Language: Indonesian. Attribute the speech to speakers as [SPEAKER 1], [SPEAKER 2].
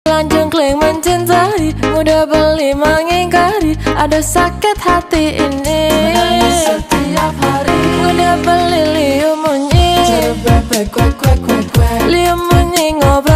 [SPEAKER 1] Jengkling mencintai, mudah beli mengingkari, ada sakit hati ini.
[SPEAKER 2] Menangis setiap hari,
[SPEAKER 1] mudah beli liu munyi,
[SPEAKER 2] bebek kwek kwek kwek kwek,
[SPEAKER 1] liu munyi ngobrol.